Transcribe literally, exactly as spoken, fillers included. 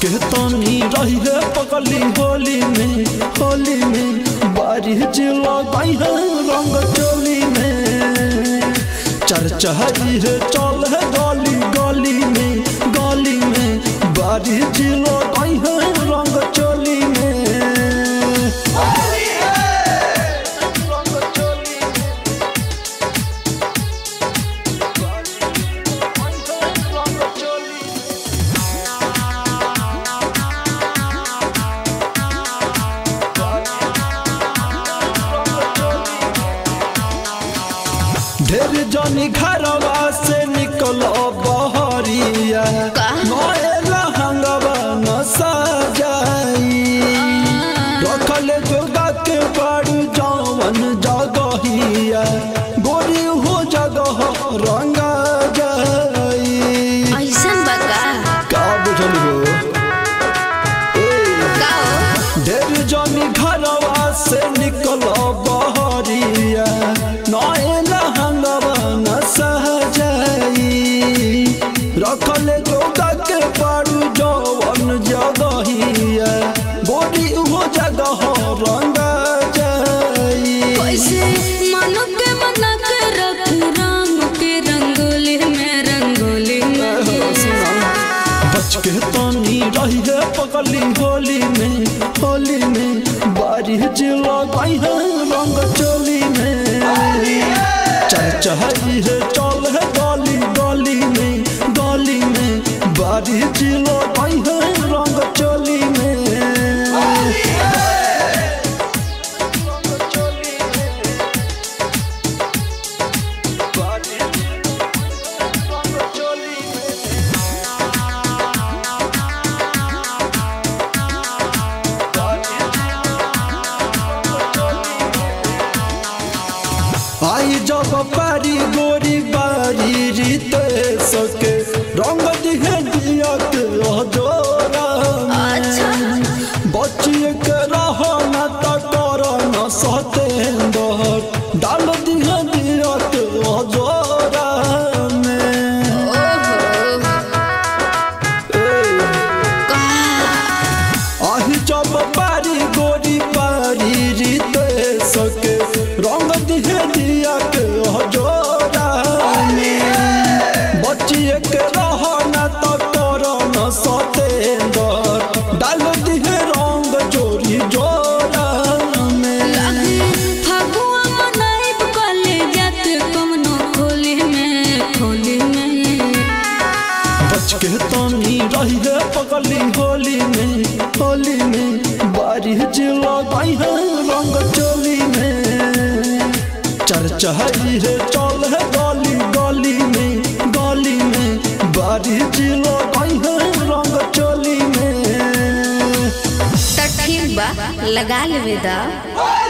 के तनी रही है पकली होली में होली में बारिश लगाई है रंग चोली में चर्चा है चल है गली गली में गली में बारिश लगाई है रंग चोली में ढेर जनी घरवा से निकलो बहरिया नए लहंगवा न सजाई रखले जोगा के बड़ जवन जगहिया गोरी हो जगह रंगा जाई ऐसन बका का बुझल हो ढेर जनी घरवा से निकलो बहरिया नए रखले जोगा के पारू जवन जगहिया गोरी हो जगह रंगा जाई कैसे मन के मना के रख राम के रंगोली में रंगोली में बच के तनी रही है पकली होली में होली में बारिश लगाई है रंग चोली में चर्चा है चल है गली गली में गली में बारिश लगाई है रंग चोली में आई जब पारी गोरी बारी रीते सके रंग दिहे दिया के जोरा बचिए के रहो न तो करो न सतेंदर डाल दिहे दिया के जोरा में आई जब पारी गोरी बारी रीते सके रंग दिहे दिया के जोरा में बचिए के रहो न तो करो न सतेंदर डाल दिहे रंग जोरी जोरा में फगुआ मनाइब कले जात कमनो खोली में खोली में बच के तनी रही है पकली होली में होली में बारिश लगाई है रंग चोली में चर्चा है चल है गली गली में गली में बारिश लगाई है रंग चोली में तो ठीक बा लगा लेवे दा।